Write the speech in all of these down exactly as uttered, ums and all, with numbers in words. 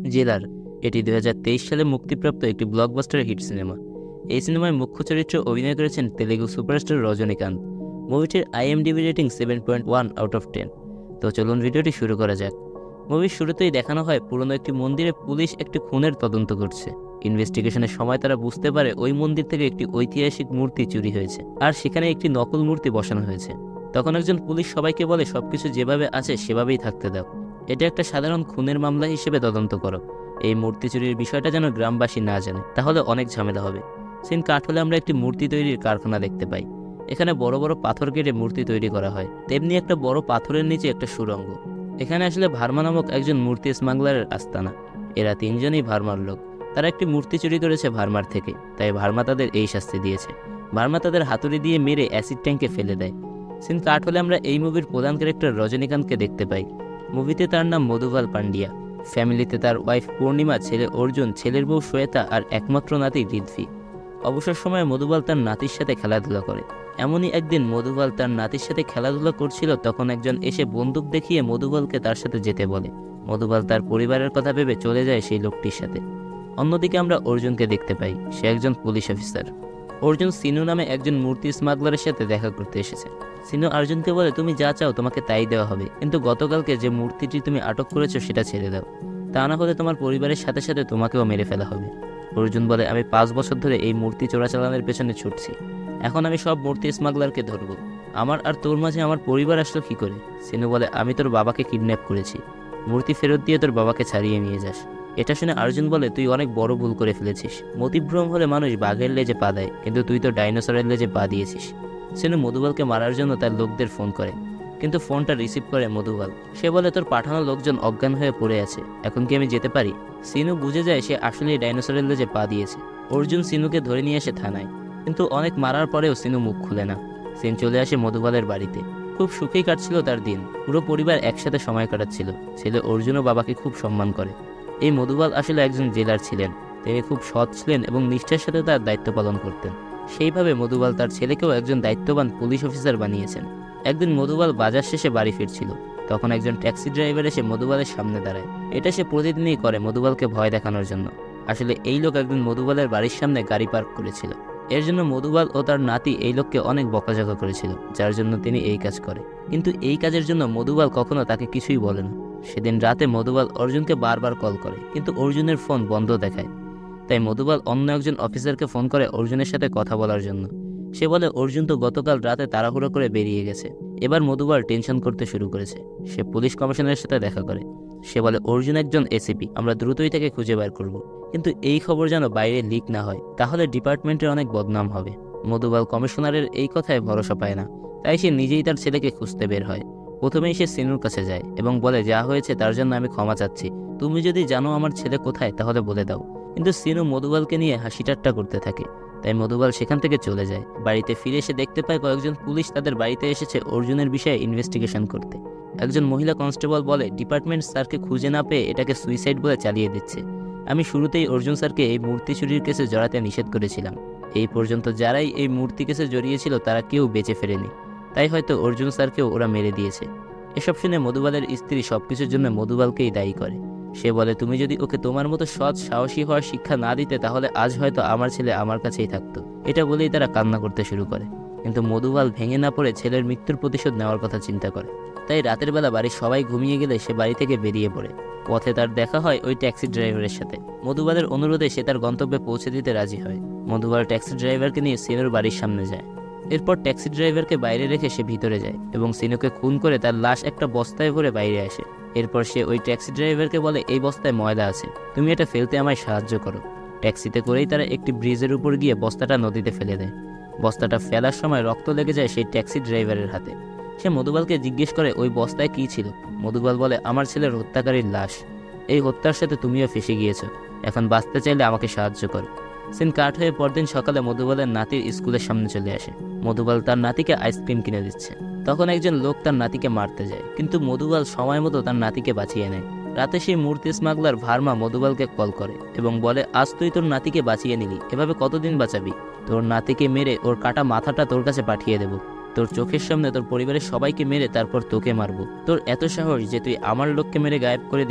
জেলার এটি দুই হাজার তেইশ সালে মুক্তিপ্রাপ্ত একটি ব্লকবাস্টার হিট সিনেমা। এই সিনেমায় মুখ্য চরিত্রে অভিনয় করেছেন তেলেগু সুপারস্টার রজনীকান্ত। মুভিটির IMDb rating seven point one out of ten. তো চলুন ভিডিওটি শুরু করা যাক। মুভির শুরুতেই দেখানো হয় পুরনো একটি মন্দিরে পুলিশ একটি খুনের তদন্ত করছে। ইনভেস্টিগেশনের সময় তারা বুঝতে পারে ওই মন্দির থেকে একটি ঐতিহাসিক মূর্তি চুরি হয়েছে, আর সেখানে একটি নকল মূর্তি বসানো হয়েছে। তখন একজন পুলিশ সবাইকে বলে সবকিছু যেভাবে আছে সেভাবেই থাকতে দাও, এটা একটা সাধারণ খুনের মামলা হিসেবে তদন্ত করো। এই মূর্তি চুরির বিষয়টা যেন গ্রামবাসী না জানে, তাহলে অনেক ঝামেলা হবে। সিন কাট হলে আমরা একটি মূর্তি তৈরির কারখানা দেখতে পাই। এখানে বড় বড় পাথর কেটে মূর্তি তৈরি করা হয়, তেমনি একটা বড় পাথরের নিচে একটা সুড়ঙ্গ। এখানে আসলে ভার্মা নামক একজন মূর্তি স্মাগলারের আস্তানা। এরা তিনজনই ভার্মার লোক। তারা একটি মূর্তি চুরি করেছে ভার্মার থেকে, তাই ভার্মা তাদের এই শাস্তি দিয়েছে। ভার্মা তাদের হাতুড়ি দিয়ে মেরে অ্যাসিড ট্যাঙ্কে ফেলে দেয়। সিন কাট হলে আমরা এই মুভির প্রধান ক্যারেক্টার রজনীকান্তকে দেখতে পাই। মুভিতে তার নাম মধুবাল পান্ডিয়া। ফ্যামিলিতে তার ওয়াইফ পূর্ণিমা, ছেলে অর্জুন, ছেলের বউ শ্বেতা আর একমাত্র নাতি রিদ্ভি। অবসর সময়ে মধুবাল তার নাতির সাথে খেলাধুলা করে। এমনই একদিন মধুবাল তার নাতির সাথে খেলাধুলা করছিল, তখন একজন এসে বন্দুক দেখিয়ে মধুবালকে তার সাথে যেতে বলে। মধুবাল তার পরিবারের কথা ভেবে চলে যায় সেই লোকটির সাথে। অন্যদিকে আমরা অর্জুনকে দেখতে পাই। সে একজন পুলিশ অফিসার। অর্জুন সিনু নামে একজন মূর্তি স্মাগলারের সাথে দেখা করতে এসেছে। সিনু অর্জুনকে বলে তুমি যা চাও তোমাকে তাই দেওয়া হবে, কিন্তু গতকালকে যে মূর্তিটি তুমি আটক করেছো সেটা ছেড়ে দাও, তা না হলে তোমার পরিবারের সাথে সাথে তোমাকেও মেরে ফেলা হবে। অর্জুন বলে আমি পাঁচ বছর ধরে এই মূর্তি চোরাচালানের পেছনে ছুটছি, এখন আমি সব মূর্তি স্মাগলারকে ধরবো। আমার আর তোর মাঝে আমার পরিবার আসলো কি করে? সিনু বলে আমি তোর বাবাকে কিডন্যাপ করেছি, মূর্তি ফেরত দিয়ে তোর বাবাকে ছাড়িয়ে নিয়ে যাস। এটা শুনে অর্জুন বলে তুই অনেক বড় ভুল করে ফেলেছিস। মতিভ্রম হলে মানুষ বাঘের লেজে পা দেয়, কিন্তু তুই তো ডাইনোসরের লেজে পা দিয়েছিস। সিনু মধুবালকে মারার জন্য তার লোকদের ফোন করে, কিন্তু ফোনটা রিসিভ করে মধুবাল। সে বলে তোর পাঠানো লোকজন অজ্ঞান হয়ে পড়ে আছে, এখন কি আমি যেতে পারি? সিনু বুঝে যায় সে আসলেই ডাইনোসরের লেজে পা দিয়েছে। অর্জুন সিনুকে ধরে নিয়ে আসে থানায়, কিন্তু অনেক মারার পরেও সিনু মুখ খুলে না। সিন চলে আসে মধুবালের বাড়িতে। খুব সুখেই কাটছিল তার দিন। পুরো পরিবার একসাথে সময় কাটাচ্ছিল। ছেলে অর্জুনও বাবাকে খুব সম্মান করে। এই মধুবাল আসলে একজন জেলার ছিলেন। তিনি খুব সৎ ছিলেন এবং নিষ্ঠার সাথে তার দায়িত্ব পালন করতেন। সেইভাবে মধুবাল তার ছেলেকেও একজন দায়িত্ববান পুলিশ অফিসার বানিয়েছেন। একদিন মধুবাল বাজার শেষে বাড়ি ফিরছিল, তখন একজন ট্যাক্সি ড্রাইভার এসে মধুবালের সামনে দাঁড়ায়। এটা সে প্রতিদিনই করে মধুবালকে ভয় দেখানোর জন্য। আসলে এই লোক একদিন মধুবালের বাড়ির সামনে গাড়ি পার্ক করেছিল। এর জন্য মধুবাল ও তার নাতি এই লোককে অনেক বকাঝকা করেছিল, যার জন্য তিনি এই কাজ করে। কিন্তু এই কাজের জন্য মধুবাল কখনো তাকে কিছুই বলে না। সেদিন রাতে মধুবাল অর্জুনকে বারবার কল করে, কিন্তু অর্জুনের ফোন বন্ধ দেখায়। তাই মধুবাল অন্য একজন অফিসারকে ফোন করে অর্জুনের সাথে কথা বলার জন্য। সে বলে অর্জুন তো গতকাল রাতে তাড়াহুড়ো করে বেরিয়ে গেছে। এবার মধুবাল টেনশন করতে শুরু করেছে। সে পুলিশ কমিশনারের সাথে দেখা করে। সে বলে অর্জুন একজন এসিপি, আমরা দ্রুতই তাকে খুঁজে বের করব, কিন্তু এই খবর যেন বাইরে লিক না হয়, তাহলে ডিপার্টমেন্টের অনেক বদনাম হবে। মধুবাল কমিশনারের এই কথায় ভরসা পায় না, তাই সে নিজেই তার ছেলেকে খুঁজতে বের হয়। প্রথমেই সে সিনুর কাছে যায় এবং বলে যা হয়েছে তার জন্য আমি ক্ষমা চাচ্ছি, তুমি যদি জানো আমার ছেলে কোথায় তাহলে বলে দাও। কিন্তু সিনু মধুবালকে নিয়ে হাসি ঠাট্টা করতে থাকে, তাই মধুবাল সেখান থেকে চলে যায়। বাড়িতে ফিরে এসে দেখতে পায় কয়েকজন পুলিশ তাদের বাড়িতে এসেছে অর্জুনের বিষয়ে ইনভেস্টিগেশন করতে। একজন মহিলা কনস্টেবল বলে ডিপার্টমেন্ট স্যারকে খুঁজে না পেয়ে এটাকে সুইসাইড বলে চালিয়ে দিচ্ছে। আমি শুরুতেই অর্জুন স্যারকে এই মূর্তি চুরির কেসে জড়াতে নিষেধ করেছিলাম। এই পর্যন্ত যারাই এই মূর্তি কেসে জড়িয়েছিল তারা কেউ বেঁচে ফেরেনি, তাই হয়তো অর্জুন স্যারকেও ওরা মেরে দিয়েছে। এসব শুনে মধুবালের স্ত্রী সবকিছুর জন্য মধুবালকেই দায়ী করে। সে বলে তুমি যদি ওকে তোমার মতো সৎ সাহসী হওয়ার শিক্ষা না দিতে তাহলে আজ হয়তো আমার ছেলে আমার কাছেই থাকতো। এটা বলেই তারা কান্না করতে শুরু করে। কিন্তু মধুবাল ভেঙে না পড়ে ছেলের মৃত্যুর প্রতিশোধ নেওয়ার কথা চিন্তা করে। তাই রাতের বেলা বাড়ির সবাই ঘুমিয়ে গেলে সে বাড়ি থেকে বেরিয়ে পড়ে। পথে তার দেখা হয় ওই ট্যাক্সি ড্রাইভারের সাথে। মধুবালের অনুরোধে সে তার গন্তব্যে পৌঁছে দিতে রাজি হয়। মধুবাল ট্যাক্সি ড্রাইভারকে নিয়ে সিনুর বাড়ির সামনে যায়। এরপর ট্যাক্সি ড্রাইভারকে বাইরে রেখে সে ভিতরে যায় এবং সিনুকে খুন করে তার লাশ একটা বস্তায় ভরে বাইরে আসে। এরপর সে ওই ট্যাক্সি ড্রাইভারকে বলে এই বস্তায় ময়লা আছে, তুমি এটা ফেলতে আমায় সাহায্য করো। ট্যাক্সিতে করেই তারা একটি ব্রিজের উপর গিয়ে বস্তাটা নদীতে ফেলে দেয়। বস্তাটা ফেলার সময় রক্ত লেগে যায় সেই ট্যাক্সি ড্রাইভারের হাতে। সে মধুবালকে জিজ্ঞেস করে ওই বস্তায় কী ছিল। মধুবাল বলে আমার ছেলের হত্যাকারীর লাশ। এই হত্যার সাথে তুমিও ফেসে গিয়েছো, এখন বাঁচতে চাইলে আমাকে সাহায্য করো। সিন কাট হয়ে পরদিন সকালে মধুবালের নাতির স্কুলের সামনে চলে আসে। মধুবাল তার নাতিকে আইসক্রিম কিনে দিচ্ছে। তখন একজন লোক তার নাতিকে মারতে যায়, কিন্তু মধুবাল সময় মতো তার নাতিকে বাঁচিয়ে নেয়। রাতে সেই মূর্তি স্মাগলার ভার্মা মধুবালকে কল করে এবং বলে আজ তুই তোর নাতিকে বাঁচিয়ে নিলি, এভাবে কতদিন বাঁচাবি? তোর নাতিকে মেরে ওর কাটা মাথাটা তোর কাছে পাঠিয়ে দেবো। তোর চোখের সামনে তোর পরিবারের সবাইকে মেরে তারপর তোকে মারবো। তোর এত সাহস যে তুই আমার লোককে মেরে গায়েব করে দিস?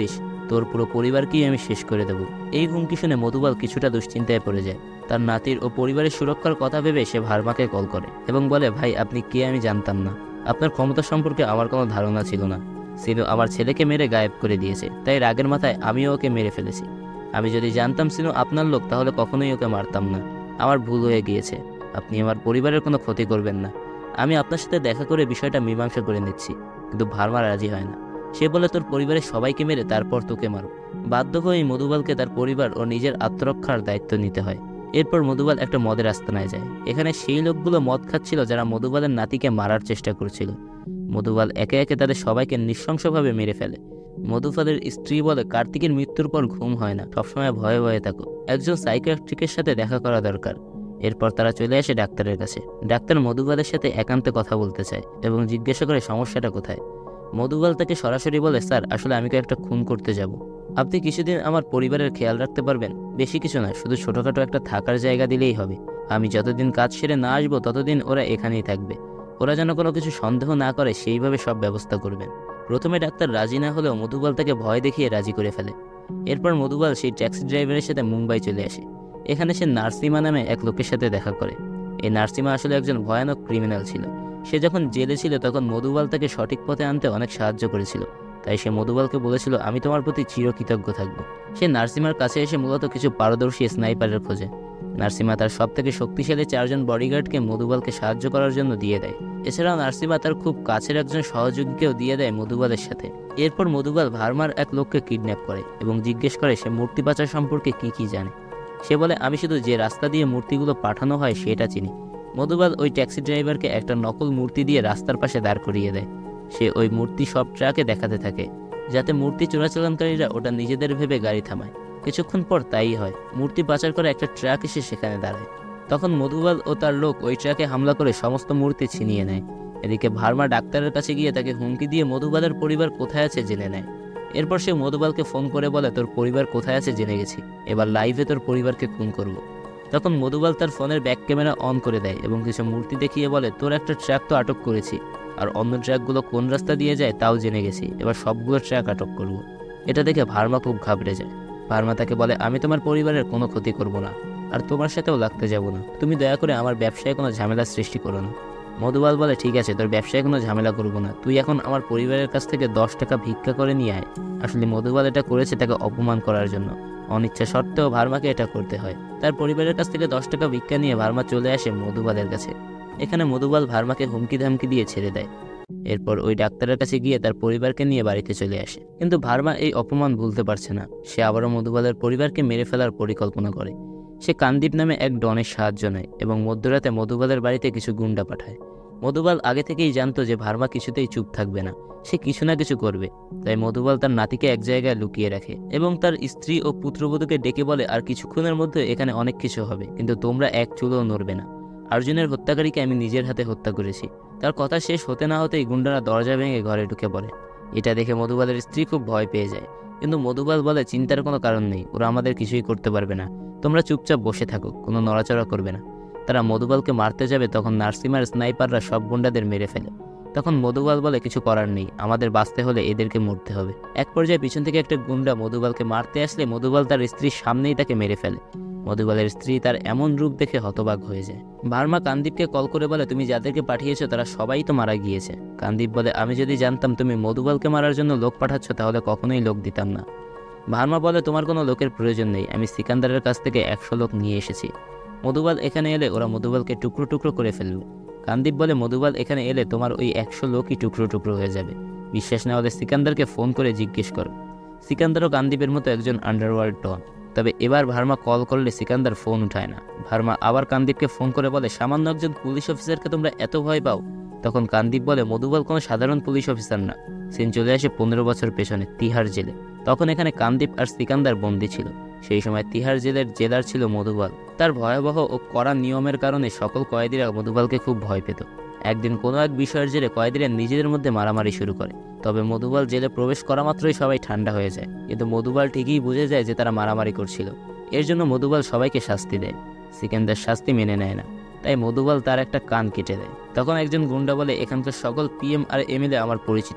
তোর পুরো পরিবারকেই আমি শেষ করে দেব। এই হুমকি শুনে মধুবাল কিছুটা দুশ্চিন্তায় পড়ে যায়। তার নাতির ও পরিবারের সুরক্ষার কথা ভেবে সে ভার্মাকে কল করে এবং বলে, ভাই আপনি কে আমি জানতাম না, আপনার ক্ষমতা সম্পর্কে আমার কোনো ধারণা ছিল না। সিনু আমার ছেলেকে মেরে গায়েব করে দিয়েছে, তাই রাগের মাথায় আমিও ওকে মেরে ফেলেছি। আমি যদি জানতাম সিনু আপনার লোক তাহলে কখনোই ওকে মারতাম না। আমার ভুল হয়ে গিয়েছে, আপনি আমার পরিবারের কোনো ক্ষতি করবেন না। আমি আপনার সাথে দেখা করে বিষয়টা মীমাংসা করে নিচ্ছি। কিন্তু ভার্মা রাজি হয় না। সে বলে, তোর পরিবারের সবাইকে মেরে তারপর তোকে মারো। বাধ্য হয়ে মধুবালকে তার পরিবার ও নিজের আত্মরক্ষার দায়িত্ব নিতে হয়। এরপর মধুবাল একটা মদের আস্তানায় যায়। এখানে সেই লোকগুলো মদ খাচ্ছিল যারা মধুবালের নাতিকে মারার চেষ্টা করছিল। মধুবাল একে একে তাদের সবাইকে নৃশংসভাবে মেরে ফেলে। মধুবালের স্ত্রী বলে, কার্তিকের মৃত্যুর পর ঘুম হয় না, সবসময় ভয়ে ভয়ে থাকো, একজন সাইকিয়াট্রিকের সাথে দেখা করা দরকার। এরপর তারা চলে আসে ডাক্তারের কাছে। ডাক্তার মধুবালের সাথে একান্তে কথা বলতে চায় এবং জিজ্ঞাসা করে সমস্যাটা কোথায়। মধুবাল তাকে সরাসরি বলে, স্যার আসলে আমি একটা খুন করতে যাব, আপনি কিছুদিন আমার পরিবারের খেয়াল রাখতে পারবেন? বেশি কিছু না, শুধু ছোটোখাটো একটা থাকার জায়গা দিলেই হবে। আমি যতদিন কাজ সেরে না আসবো ততদিন ওরা এখানেই থাকবে। ওরা যেন কোনো কিছু সন্দেহ না করে সেইভাবে সব ব্যবস্থা করবেন। প্রথমে ডাক্তার রাজি না হলেও মধুবাল তাকে ভয় দেখিয়ে রাজি করে ফেলে। এরপর মধুবাল সেই ট্যাক্সি ড্রাইভারের সাথে মুম্বাই চলে আসে। এখানে সে নার্সিমা নামে এক লোকের সাথে দেখা করে। এই নার্সিমা আসলে একজন ভয়ানক ক্রিমিনাল ছিল। সে যখন জেলে ছিল তখন মধুবাল তাকে সঠিক পথে আনতে অনেক সাহায্য করেছিল। তাই সে মধুবালকে বলেছিল, আমি তোমার প্রতি চিরকৃতজ্ঞ থাকবো। সে নার্সিমার কাছে এসে মূলত কিছু পারদর্শী স্নাইপারের খোঁজে। নার্সিমা তার সব থেকে শক্তিশালী চারজন বডিগার্ডকে মধুবালকে সাহায্য করার জন্য দিয়ে দেয়। এছাড়াও নার্সিমা তার খুব কাছের একজন সহযোগীকেও দিয়ে দেয় মধুবালের সাথে। এরপর মধুবাল ভার্মার এক লোককে কিডন্যাপ করে এবং জিজ্ঞেস করে সে মূর্তি পাচার সম্পর্কে কি কি জানে। সে বলে, আমি শুধু যে রাস্তা দিয়ে মূর্তিগুলো পাঠানো হয় সেটা চিনি। মধুবাল ওই ট্যাক্সি ড্রাইভারকে একটা নকল মূর্তি দিয়ে রাস্তার পাশে দাঁড় করিয়ে দেয়। সে ওই মূর্তি সব ট্রাকে দেখাতে থাকে যাতে মূর্তি চোরাচালানকারীরা ওটা নিজেদের ভেবে গাড়ি থামায়। কিছুক্ষণ পর তাই হয়, মূর্তি পাচার করে একটা ট্রাক এসে সেখানে দাঁড়ায়। তখন মধুবাল ও তার লোক ওই ট্রাকে হামলা করে সমস্ত মূর্তি ছিনিয়ে নেয়। এদিকে ভার্মা ডাক্তারের কাছে গিয়ে তাকে হুমকি দিয়ে মধুবালের পরিবার কোথায় আছে জেনে নেয়। এরপর সে মধুবালকে ফোন করে বলে, তোর পরিবার কোথায় আছে জেনে গেছি, এবার লাইভে তোর পরিবারকে খুন করব। তখন মধুবাল তার ফোনের ব্যাক ক্যামেরা অন করে দেয় এবং কিছু মূর্তি দেখিয়ে বলে, তোর একটা ট্র্যাক তো আটক করেছি, আর অন্য ট্র্যাকগুলো কোন রাস্তা দিয়ে যায় তাও জেনে গেছি, এবার সবগুলো ট্র্যাক আটক করব। এটা দেখে ভার্মা খুব ঘাবড়ে যায়। ভার্মা তাকে বলে, আমি তোমার পরিবারের কোনো ক্ষতি করব না, আর তোমার সাথেও লাগতে যাব না। তুমি দয়া করে আমার ব্যবসায় কোনো ঝামেলা সৃষ্টি করো না। মধুবাল বলে, ঠিক আছে, তোর ব্যবসায় কোনো ঝামেলা করব না, তুই এখন আমার পরিবারের কাছ থেকে দশ টাকা ভিক্ষা করে নিয়ে আয়। আসলে মধুবাল এটা করেছে তাকে অপমান করার জন্য। অনিচ্ছা সত্ত্বেও ভার্মাকে এটা করতে হয়। তার পরিবারের কাছ থেকে দশ টাকা ভিক্ষা নিয়ে ভার্মা চলে আসে মধুবালের কাছে। এখানে মধুবাল ভার্মাকে হুমকি ধামকি দিয়ে ছেড়ে দেয়। এরপর ওই ডাক্তারের কাছে গিয়ে তার পরিবারকে নিয়ে বাড়িতে চলে আসে। কিন্তু ভার্মা এই অপমান ভুলতে পারছে না। সে আবারও মধুবালের পরিবারকে মেরে ফেলার পরিকল্পনা করে। সে কান্দীপ নামে এক ডনের সাহায্য নেয় এবং মধ্যরাতে মধুবালের বাড়িতে কিছু গুন্ডা পাঠায়। মধুবাল আগে থেকেই জানতো যে ভার্মা কিছুতেই চুপ থাকবে না, সে কিছু না কিছু করবে। তাই মধুবাল তার নাতিকে এক জায়গায় লুকিয়ে রাখে এবং তার স্ত্রী ও পুত্রবধূকে ডেকে বলে, আর কিছুক্ষণের মধ্যে এখানে অনেক কিছু হবে, কিন্তু তোমরা এক চুলও নড়বে না। অর্জুনের হত্যাকারীকে আমি নিজের হাতে হত্যা করেছি। তার কথা শেষ হতে না হতেই গুন্ডারা দরজা ভেঙে ঘরে ঢুকে পড়ে। এটা দেখে মধুবালের স্ত্রী খুব ভয় পেয়ে যায়, কিন্তু মধুবাল বলে, চিন্তার কোনো কারণ নেই, ওরা আমাদের কিছুই করতে পারবে না, তোমরা চুপচাপ বসে থাকো, কোনো নড়াচড়া করবে না। তারা মধুবালকে মারতে যাবে তখন নার্সিমার স্নাইপাররা সব গুন্ডাদের মেরে ফেলে। তখন মধুবাল বলে, কিছু করার নেই, আমাদের বাঁচতে হলে এদেরকে মরতে হবে। এক পর্যায়ে পিছন থেকে একটা গুন্ডা মধুবালকে মারতে আসলে মধুবাল তার স্ত্রীর সামনেই তাকে মেরে ফেলে। মধুবালের স্ত্রী তার এমন রূপ দেখে হতবাক হয়ে যায়। ভার্মা কান্দীপকে কল করে বলে, তুমি যাদেরকে পাঠিয়েছো তারা সবাই তো মারা গিয়েছে। কান্দীপ বলে, আমি যদি জানতাম তুমি মধুবালকে মারার জন্য লোক পাঠাচ্ছ তাহলে কখনোই লোক দিতাম না। ভার্মা বলে, তোমার কোনো লোকের প্রয়োজন নেই, আমি সিকান্দারের কাছ থেকে একশো লোক নিয়ে এসেছি। মধুবাল এখানে এলে ওরা মধুবালকে টুকরো টুকরো করে ফেলবে। কান্দীপ বলে, মধুবাল এখানে এলে তোমার ওই একশো লোকই টুকরো টুকরো হয়ে যাবে। বিশ্বাস না হলে সিকান্দারকে ফোন করে জিজ্ঞেস করো। সিকান্দারও কান্দীপের মতো একজন আন্ডারওয়ার্ল্ড ডন। তবে এবার ভার্মা কল করলে সিকান্দার ফোন উঠায় না। ভার্মা আবার কান্দীপকে ফোন করে বলে, সামান্য একজন পুলিশ অফিসারকে তোমরা এত ভয় পাও? তখন কান্দীপ বলে, মধুবাল কোনো সাধারণ পুলিশ অফিসার না। সিন চলে আসে পনেরো বছর পেছনে তিহার জেলে। তখন এখানে কান্দীপ আর সিকান্দার বন্দী ছিল। সেই সময় তিহার জেলের জেলার ছিল মধুবাল। তার ভয়াবহ ও কড়া নিয়মের কারণে সকল কয়েদিরা মধুবালকে খুব ভয় পেত। একদিন কোনো এক বিষয়ের জেরে কয়েদিরা নিজেদের মধ্যে মারামারি শুরু করে। তবে মধুবাল জেলে প্রবেশ করা মাত্রই সবাই ঠান্ডা হয়ে যায়, কিন্তু মধুবাল ঠিকই বুঝে যায় যে তারা মারামারি করছিল। এর জন্য মধুবাল সবাইকে শাস্তি দেয়। সিকান্দার শাস্তি মেনে নেয় না, তাই মধুবাল তার একটা কান কেটে দেয়। তখন একজন গুন্ডা বলে, এখানকার সকল পিএম আর এমএলএ আমার পরিচিত,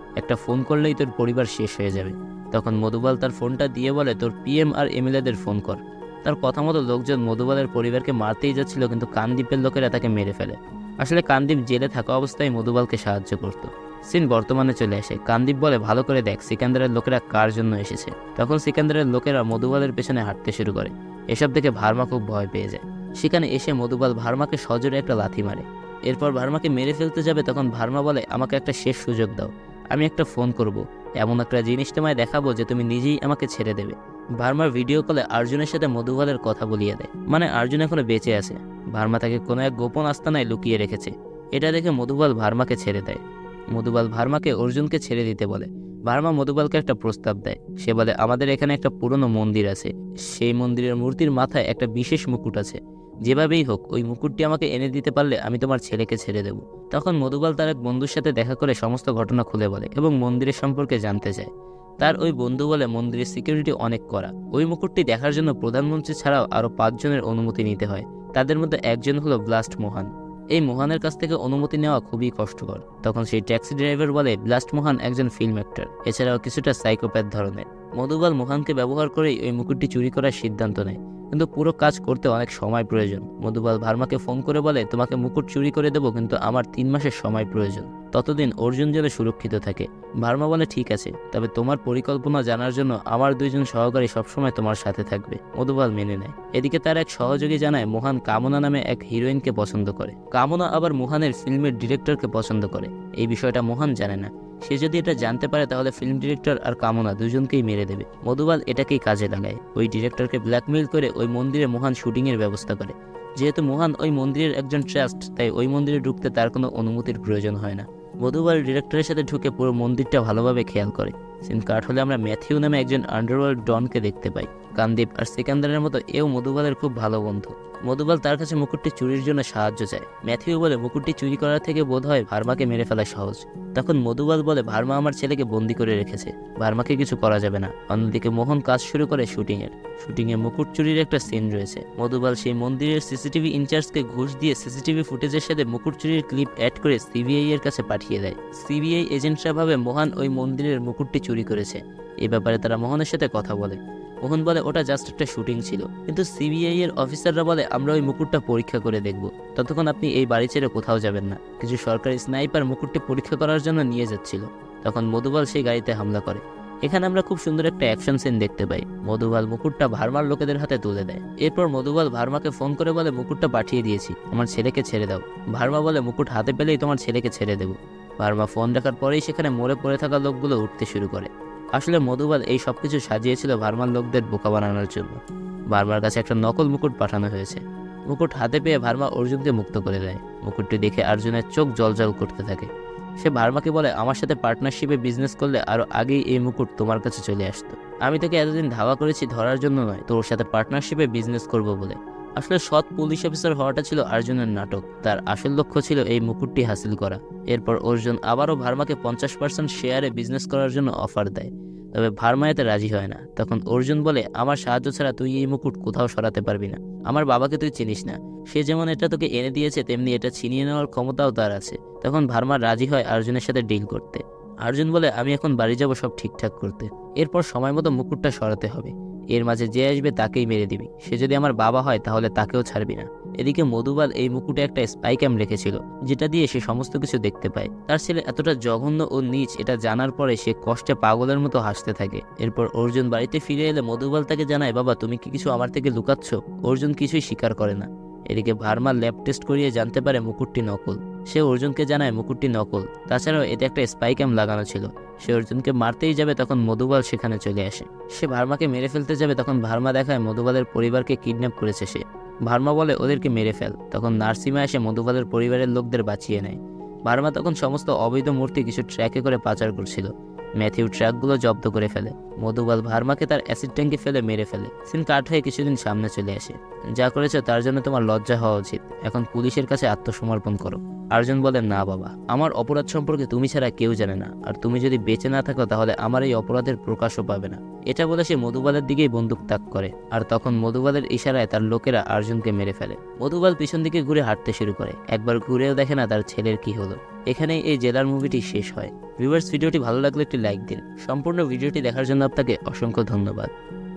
একটা ফোন করলেই তোর পরিবার শেষ হয়ে যাবে। তখন মধুবাল তার ফোনটা দিয়ে বলে, তোর পিএম আর এমএলএদের ফোন কর। তার কথা মতো লোকজন মধুবালের পরিবারকে মারতেই যাচ্ছিল, কিন্তু কানদীপের লোকেরা তাকে মেরে ফেলে। আসলে কানদীপ জেলে থাকা অবস্থায় মধুবালকে সাহায্য করত। সিন বর্তমানে চলে আসে। কানদীপ বলে, ভালো করে দেখ সিকান্দারের লোকেরা কার জন্য এসেছে। তখন সিকান্দারের লোকেরা মধুবালের পেছনে হাঁটতে শুরু করে। এসব দেখে ভার্মা খুব ভয় পেয়ে যায়। সেখানে এসে মধুবাল ভার্মাকে সজোরে একটা লাথি মারে। এরপর ভার্মাকে মেরে ফেলতে যাবে, তখন ভার্মা বলে, আমাকে একটা শেষ সুযোগ দাও, আমি একটা ফোন করব, এমন একটা জিনিস তোমায় দেখাবো যে তুমি নিজেই আমাকে ছেড়ে দেবে। ভার্মার ভিডিও কলে আর্জুনের সাথে মধুবালের কথা বলিয়ে দেয়, মানে অর্জুন এখনো বেঁচে আছে। ভার্মা তাকে কোনো এক গোপন আস্তানায় লুকিয়ে রেখেছে। এটা দেখে মধুবাল ভার্মাকে ছেড়ে দেয়। মধুবাল ভার্মাকে অর্জুনকে ছেড়ে দিতে বলে। ভার্মা মধুবালকে একটা প্রস্তাব দেয়। সে বলে, আমাদের এখানে একটা পুরনো মন্দির আছে, সেই মন্দিরের মূর্তির মাথায় একটা বিশেষ মুকুট আছে, যেভাবেই হোক ওই মুকুটটি আমাকে এনে দিতে পারলে আমি তোমার ছেলেকে ছেড়ে দেব। তখন মধুবাল তার এক বন্ধুর সাথে দেখা করে সমস্ত ঘটনা খুলে বলে এবং মন্দিরের সম্পর্কে জানতে চায়। তার ওই বন্ধু বলে, মন্দিরের সিকিউরিটি অনেক কড়া, ওই মুকুটটি দেখার জন্য প্রধানমন্ত্রী ছাড়াও আরও পাঁচজনের অনুমতি নিতে হয়। তাদের মধ্যে একজন হলো ব্লাস্ট মোহন। এই মোহনের কাছ থেকে অনুমতি নেওয়া খুবই কষ্টকর। তখন সেই ট্যাক্সি ড্রাইভার বলে, ব্লাস্ট মোহন একজন ফিল্ম অ্যাক্টর, এছাড়াও কিছুটা সাইকোপ্যাথ ধরনের। মধুবাল মোহনকে ব্যবহার করেই ওই মুকুটটি চুরি করার সিদ্ধান্ত নেয়, কিন্তু পুরো কাজ করতে অনেক সময় প্রয়োজন। মধুবাল ভার্মাকে ফোন করে বলে, তোমাকে মুকুট চুরি করে দেবো, কিন্তু আমার তিন মাসের সময় প্রয়োজন, ততদিন অর্জুন যেন সুরক্ষিত থাকে। ভার্মা বলে, ঠিক আছে, তবে তোমার পরিকল্পনা জানার জন্য আমার দুইজন সহকারী সবসময় তোমার সাথে থাকবে। মধুবাল মেনে নেয়। এদিকে তার এক সহযোগী জানায়, মোহন কামনা নামে এক হিরোইনকে পছন্দ করে। কামনা আবার মোহনের ফিল্মের ডিরেক্টরকে পছন্দ করে। এই বিষয়টা মোহন জানে না। সে যদি এটা জানতে পারে তাহলে ফিল্ম ডিরেক্টর আর কামনা দুজনকেই মেরে দেবে। মধুবাল এটাকেই কাজে লাগায়। ওই ডিরেক্টরকে ব্ল্যাকমেইল করে ওই মন্দিরে মোহন শুটিংয়ের ব্যবস্থা করে। যেহেতু মোহন ওই মন্দিরের একজন ট্রাস্ট, তাই ওই মন্দিরে ঢুকতে তার কোনো অনুমতির প্রয়োজন হয় না। মধুবাল ডিরেক্টরের সাথে ঢুকে পুরো মন্দিরটা ভালোভাবে খেয়াল করে। সিন কাট হলে আমরা ম্যাথিউ নামে একজন আন্ডারওয়ার্ল্ড ডনকে দেখতে পাই। কানদীপ আর সিকান্দারের মতো এও মধুবালের খুব ভালো বন্ধু। মধুবাল তার কাছে মুকুটটি চুরির জন্য সাহায্য চায়। ম্যাথিউ বলে, মুকুটটি চুরি করার থেকে বোধ হয় ভার্মাকে মেরে ফেলা সহজ। তখন মধুবাল বলে, ভার্মা আমার ছেলেকে বন্দি করে রেখেছে, ভার্মাকে কিছু করা যাবে না। অন্যদিকে মোহন কাজ শুরু করে শুটিংয়ের। শুটিংয়ে মুকুট চুরির একটা সিন রয়েছে। মধুবাল সেই মন্দিরের সিসিটিভি ইনচার্জকে ঘুষ দিয়ে সিসিটিভি ফুটেজের সাথে মুকুট চুরির ক্লিপ অ্যাড করে সিবিআই এর কাছে পাঠিয়ে দেয়। সিবিআই এজেন্টরা ভাবে মোহন ওই মন্দিরের মুকুটটি চুরি করেছে। এই ব্যাপারে তারা মোহনের সাথে কথা বলে। মোহন বলে, ওটা জাস্ট একটা শুটিং ছিল, কিন্তু সিবিআই এর অফিসাররা বলে, আমরা ওই মুকুটটা পরীক্ষা করে দেখব, ততক্ষণ আপনি এই বাড়ি ছেড়ে কোথাও যাবেন না। কিছু সরকারি স্নাইপার মুকুটটি পরীক্ষা করার জন্য নিয়ে যাচ্ছিল। তখন মধুবাল সেই গাড়িতে হামলা করে। এখানে আমরা খুব সুন্দর একটা অ্যাকশন সিন দেখতে পাই। মধুবাল মুকুটটা ভার্মার লোকেদের হাতে তুলে দেয়। এরপর মধুবাল ভার্মাকে ফোন করে বলে, মুকুটটা পাঠিয়ে দিয়েছি, আমার ছেলেকে ছেড়ে দাও। ভার্মা বলে, মুকুট হাতে পেলেই তোমার ছেলেকে ছেড়ে দেবো। ভার্মা ফোন রাখার পরেই সেখানে মরে পড়ে থাকা লোকগুলো উঠতে শুরু করে। আসলে মধুবাল এই সব কিছু সাজিয়েছিল ভার্মার লোকদের বোকা বানানোর জন্য। ভার্মার কাছে একটা নকল মুকুট পাঠানো হয়েছে। মুকুট হাতে পেয়ে ভার্মা অর্জুনকে মুক্ত করে দেয়। মুকুটটি দেখে অর্জুনের চোখ জলজল করতে থাকে। সে ভার্মাকে বলে, আমার সাথে পার্টনারশিপে বিজনেস করলে আরও আগেই এই মুকুট তোমার কাছে চলে আসতো। আমি তোকে এতদিন ধাওয়া করেছি ধরার জন্য নয়, তোর সাথে পার্টনারশিপে বিজনেস করবো বলে। আসলে সৎ পুলিশ অফিসার হওয়াটা ছিল অর্জুনের নাটক। তার আসল লক্ষ্য ছিল এই মুকুটটি হাসিল করা। এরপর অর্জুন আবারও ভার্মাকে পঞ্চাশ পার্সেন্ট শেয়ারে বিজনেস করার জন্য অফার দেয়, তবে ভার্মা এতে রাজি হয় না। তখন অর্জুন বলে, আমার সাহায্য ছাড়া তুই এই মুকুট কোথাও সরাতে পারবি না। আমার বাবাকে তুই চিনিস না, সে যেমন এটা তোকে এনে দিয়েছে তেমনি এটা ছিনিয়ে নেওয়ার ক্ষমতাও তার আছে। তখন ভার্মা রাজি হয় অর্জুনের সাথে ডিল করতে। অর্জুন বলে, আমি এখন বাড়ি যাব সব ঠিকঠাক করতে। এরপর সময় মতো মুকুটটা সরাতে হবে। এর মাঝে যে আসবে তাকেই মেরে দিবি। সে যদি আমার বাবা হয় তাহলে তাকেও ছাড়বি না। এদিকে মধুবাল এই মুকুটে একটা স্পাই ক্যাম রেখেছিল, যেটা দিয়ে সে সমস্ত কিছু দেখতে পায়। তার ছেলে এতটা জঘন্য ও নীচ এটা জানার পরে সে কষ্টে পাগলের মতো হাসতে থাকে। এরপর অর্জুন বাড়িতে ফিরে এলে মধুবাল তাকে জানায়, বাবা তুমি কি কিছু আমার থেকে লুকাচ্ছ? অর্জুন কিছুই স্বীকার করে না। এদিকে ভার্মা ল্যাব টেস্ট করিয়ে জানতে পারে মুকুটটি নকল। সে অর্জুনকে জানায় মুকুটটি নকল। তাছাড়াও এতে একটা স্পাই ক্যাম লাগানো ছিল। সে অর্জুনকে মারতেই যাবে, তখন মধুবাল সেখানে চলে আসে। সে ভার্মাকে মেরে ফেলতে যাবে, তখন ভার্মা দেখায় মধুবালের পরিবারকে কিডন্যাপ করেছে সে। ভার্মা বলে, ওদেরকে মেরে ফেল। তখন নার্সিমা এসে মধুবালের পরিবারের লোকদের বাঁচিয়ে নেয়। ভার্মা তখন সমস্ত অবৈধ মূর্তি কিছু ট্র্যাকে করে পাচার করছিল। ম্যাথিউ ট্র্যাকগুলো জব্দ করে ফেলে। মধুবাল ভার্মাকে তার অ্যাসিড ট্যাঙ্কে ফেলে মেরে ফেলে। সিন কাট হয়ে কিছুদিন সামনে চলে আসে। যা করেছো তার জন্য তোমার লজ্জা হওয়া উচিত, এখন পুলিশের কাছে আত্মসমর্পণ করো। অর্জুন বলে, না বাবা, আমার অপরাধ সম্পর্কে তুমি ছাড়া কেউ জানে না, আর তুমি যদি বেঁচে না থাকো তাহলে আমার এই অপরাধের প্রকাশও পাবে না। এটা বলে সে মধুবালের দিকেই বন্দুক তাক করে, আর তখন মধুবালের ইশারায় তার লোকেরা অর্জুনকে মেরে ফেলে। মধুবাল পিছন দিকে ঘুরে হাঁটতে শুরু করে। একবার ঘুরেও দেখে না তার ছেলের কি হলো। এখানেই এই জেলার মুভিটি শেষ হয়। ভিউয়ার্স, ভিডিওটি ভালো লাগলে একটি লাইক দিন। সম্পূর্ণ ভিডিওটি দেখার জন্য আপনাকে অসংখ্য ধন্যবাদ।